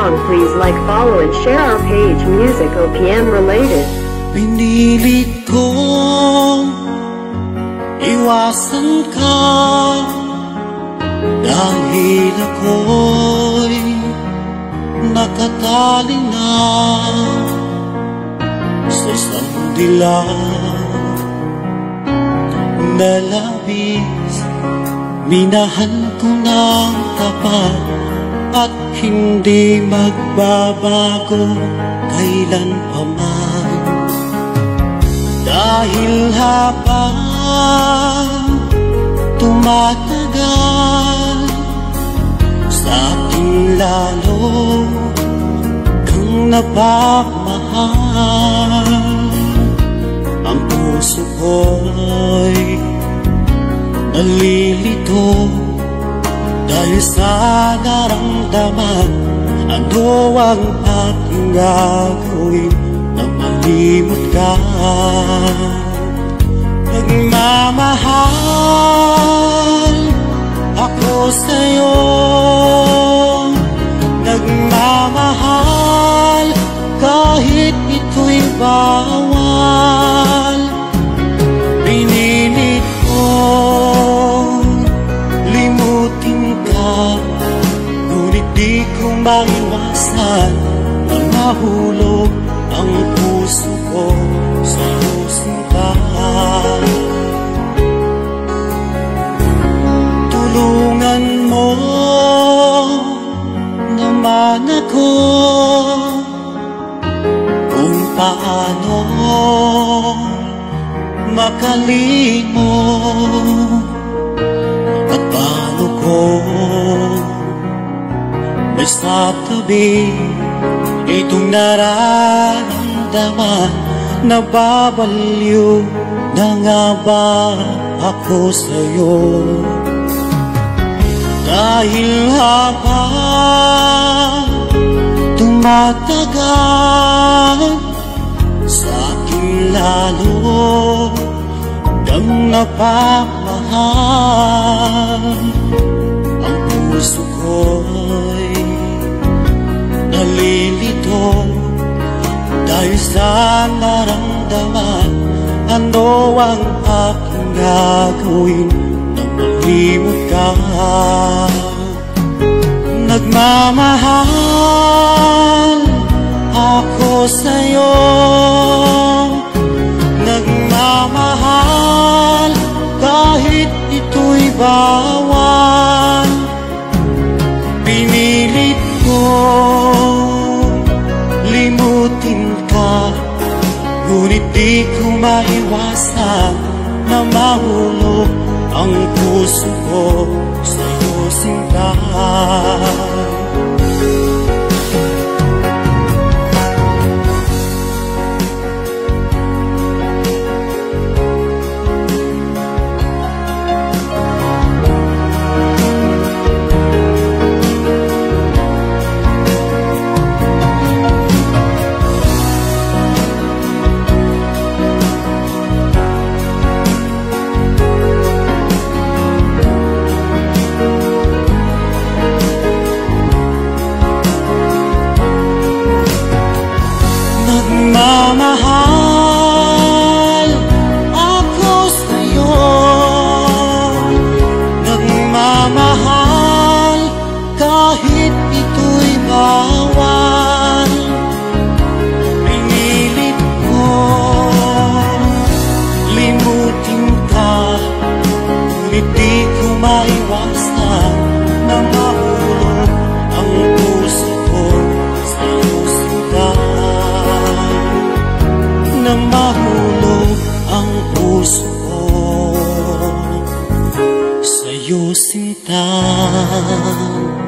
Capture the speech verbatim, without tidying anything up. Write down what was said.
song, please like, follow, and share our page, Music O P M related. Pinilit ko iwasan ka dahil ako'y nakatali na sa isang dilag na labis. Minahal ko ng tapat at hindi magbabago kailan pa man. Dahil habang tumatagal, sa akin lalo kang napapamahal. Ang puso ko'y nalilito dahil sa naramdaman. Ano ang aking gagawin na malimot ka? Nagmamahal ako sa'yo, nagmamahal kahit ito'y bawal. Pinilit ko limutin ka, ngunit di ko maiwasan na mahulog ang puso ko sa'yo, sinta. Tulungan mo naman ako kung paano makalimot at paano ko masasabi itong nararamdaman. Nababaliw na nga ba ako sa'yo? Dahil habang tumatagal, sa akin lalo kang napapamahal. Ang puso ko'y nalilito dahil sa naramdaman. Ano ang aking gagawin na malimot ka? Nagmamahal ako sa'yo, nagmamahal kahit ito'y bawal. Pinilit ko limutin ka, ngunit di ko maiwasan na mahulog ang puso ko sa'yo, sinta. Nagmamahal ako sa'yo, nagmamahal kahit ito'y bawal. Pinilit ko limutin ka, ngunit di ko maiwasan na mahulog ang puso ko sa'yo, sinta. Na mahulog ang puso ko sa'yo, sinta.